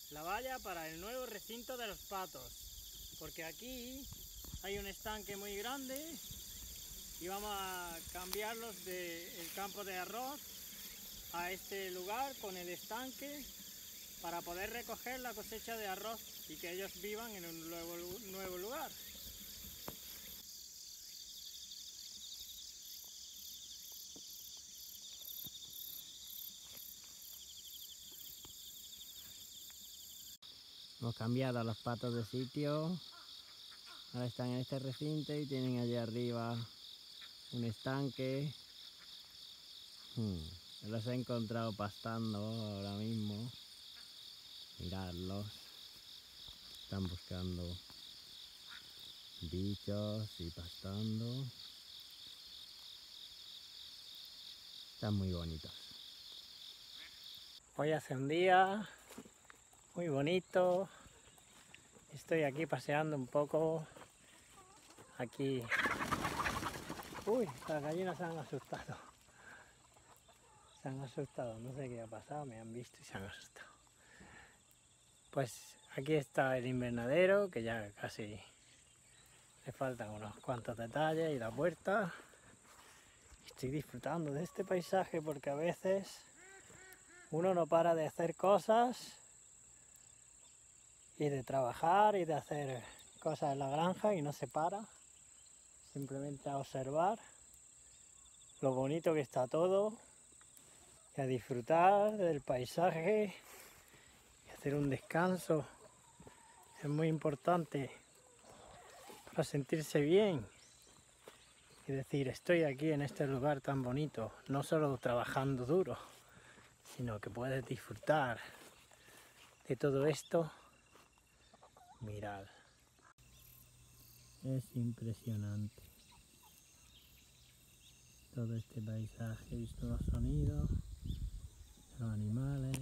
la valla para el nuevo recinto de los patos, porque aquí hay un estanque muy grande y vamos a cambiarlos del campo de arroz a este lugar con el estanque para poder recoger la cosecha de arroz y que ellos vivan en un nuevo lugar. Hemos cambiado a los patos de sitio, ahora están en este recinto y tienen allí arriba un estanque. Los he encontrado pastando ahora mismo. Miradlos, están buscando bichos y pastando. Están muy bonitos. Hoy hace un día muy bonito. Estoy aquí paseando un poco. Aquí. Uy, las gallinas se han asustado. Se han asustado, no sé qué ha pasado, me han visto y se han asustado. Pues aquí está el invernadero, que ya casi le faltan unos cuantos detalles y la puerta. Estoy disfrutando de este paisaje porque a veces uno no para de hacer cosas y de trabajar y de hacer cosas en la granja y no se para, simplemente a observar lo bonito que está todo y a disfrutar del paisaje y hacer un descanso. Es muy importante para sentirse bien y decir, estoy aquí en este lugar tan bonito, no solo trabajando duro, sino que puedes disfrutar de todo esto. Mirad, es impresionante todo este paisaje. He visto los sonidos, los animales.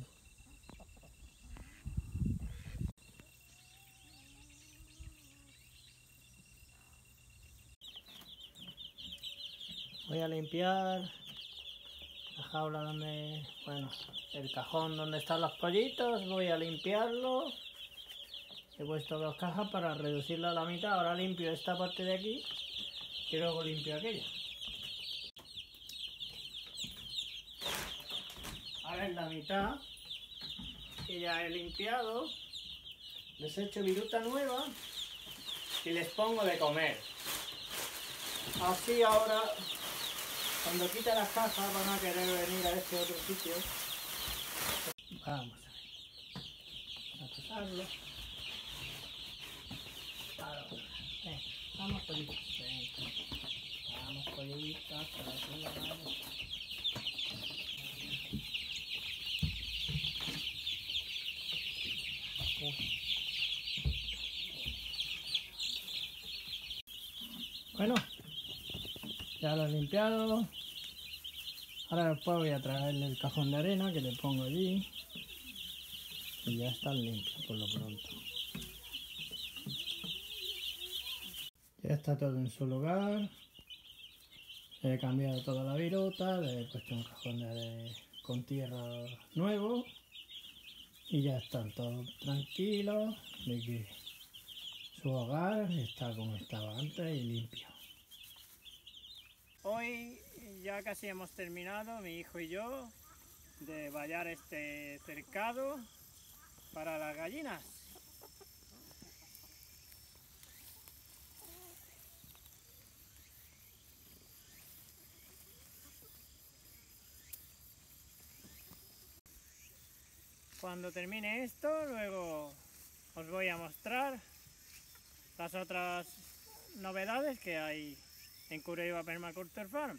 Voy a limpiar la jaula donde, bueno, el cajón donde están los pollitos. Voy a limpiarlo. He puesto 2 cajas para reducirla a la mitad. Ahora limpio esta parte de aquí y luego limpio aquella. Ahora en la mitad, que ya he limpiado, les echo viruta nueva y les pongo de comer. Así ahora, cuando quite las cajas, van a querer venir a este otro sitio. Vamos a ver. A pasarlo. Vamos pollitos. Vamos pollitos, por aquí, vamos. Bueno, ya lo he limpiado. Ahora después voy a traerle el cajón de arena que le pongo allí. Y ya están limpios por lo pronto. Ya está todo en su lugar. Le he cambiado toda la viruta, le he puesto un cajón con tierra nuevo. Y ya están todos tranquilos de que su hogar está como estaba antes y limpio. Hoy ya casi hemos terminado, mi hijo y yo, de vallar este cercado para las gallinas. Cuando termine esto, luego os voy a mostrar las otras novedades que hay en Curaiva Permaculture Farm.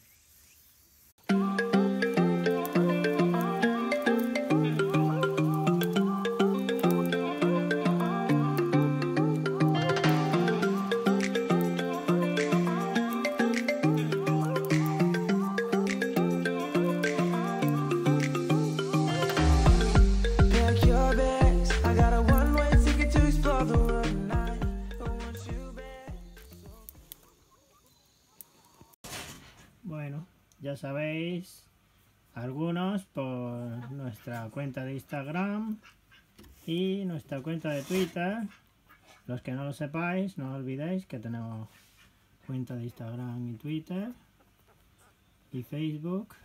Bueno, ya sabéis, algunos por nuestra cuenta de Instagram Y nuestra cuenta de Twitter, los que no lo sepáis, no olvidéis que tenemos cuenta de Instagram y Twitter y Facebook,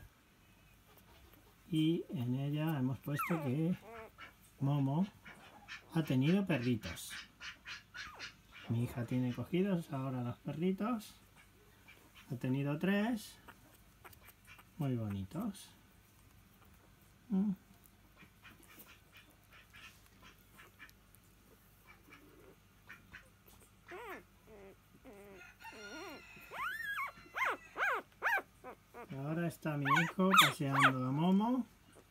y en ella hemos puesto que Momo ha tenido perritos. Mi hija tiene cogidos ahora los perritos, ha tenido 3 muy bonitos. Ahora está mi hijo paseando a Momo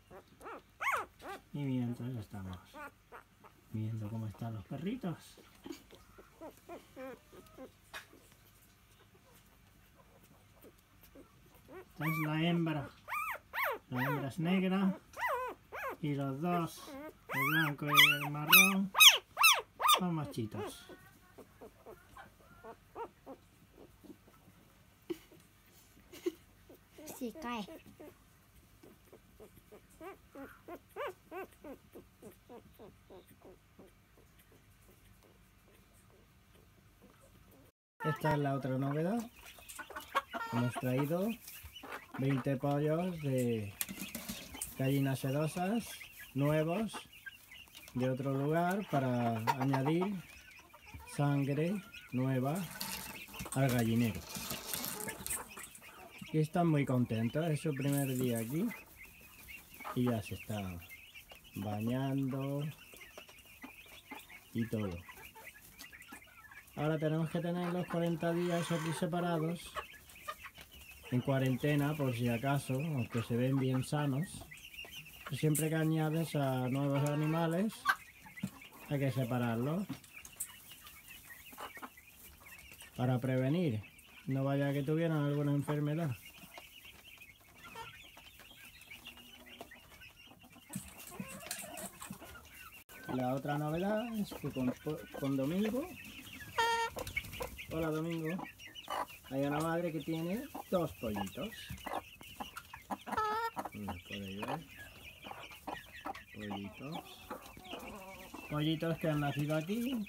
y mientras estamos viendo cómo están los perritos. Esta es la hembra es negra y los dos, el blanco y el marrón, son machitos. Sí, cae. Esta es la otra novedad. Hemos traído 20 pollos de gallinas sedosas nuevos de otro lugar para añadir sangre nueva al gallinero. Y están muy contentos, es su primer día aquí y ya se está bañando y todo. Ahora tenemos que tener los 40 días aquí separados en cuarentena por si acaso, aunque se ven bien sanos. Siempre que añades a nuevos animales hay que separarlos para prevenir, no vaya que tuvieran alguna enfermedad. La otra novedad es que con Domingo, hola Domingo, hay una madre que tiene 2 pollitos. Podéis ver. Pollitos que han nacido aquí.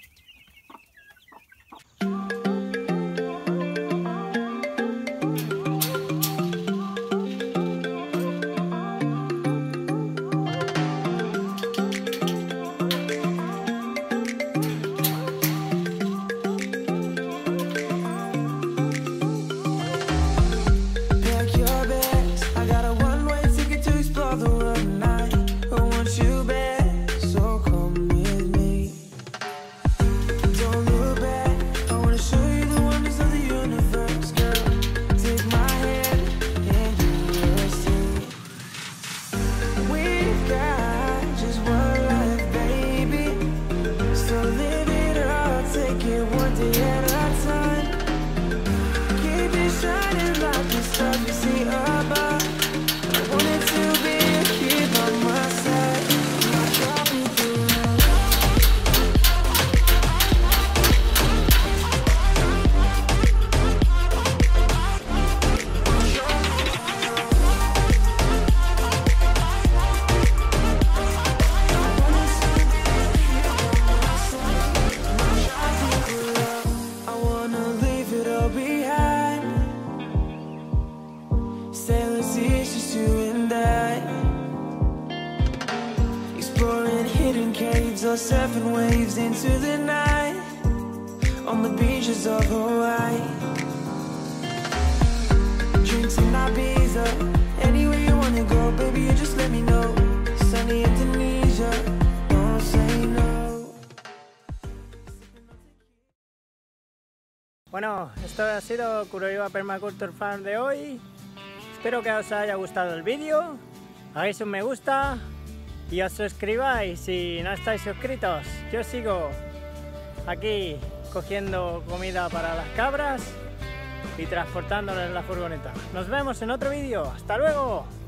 Or 7 waves into the night on the beaches of Hawaii. Drinks in Ibiza, anywhere you wanna go, baby, you just let me know. Sunny Indonesia, don't say no. Bueno, esto ha sido Kuroiwa Permaculture Farm de hoy. Espero que os haya gustado el vídeo. Hagáis un me gusta y os suscribáis si no estáis suscritos. Yo sigo aquí cogiendo comida para las cabras y transportándolas en la furgoneta. Nos vemos en otro vídeo. ¡Hasta luego!